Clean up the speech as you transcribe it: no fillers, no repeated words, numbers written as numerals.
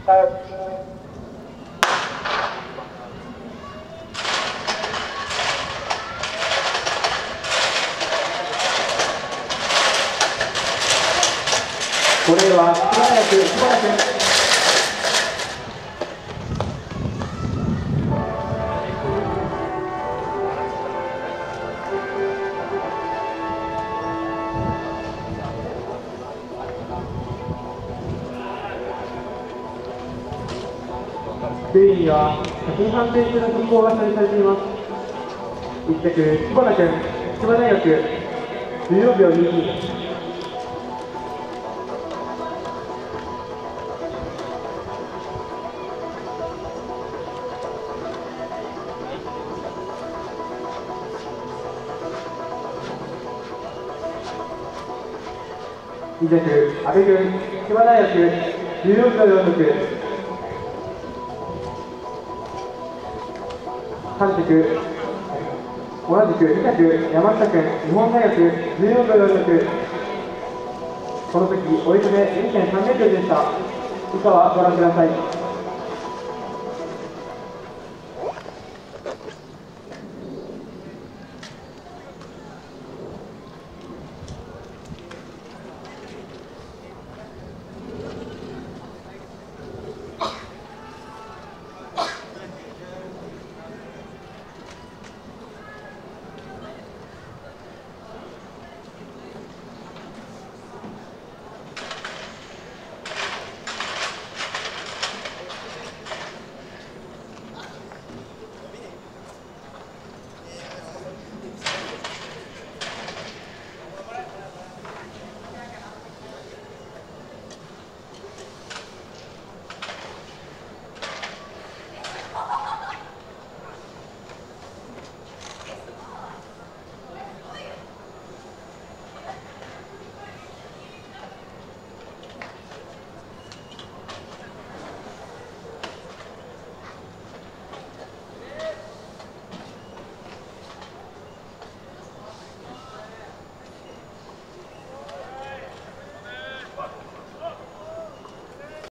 これは素早く素早く。ルーイには先判定中の速報が処理されています。1着、知花君、筑波大学、14秒22。2着、阿部君、筑波大学、14秒46。3着、同じく2着、山下君、日本大学、14秒46。この時、追い込め 2.3 メートルでした。以下はご覧ください。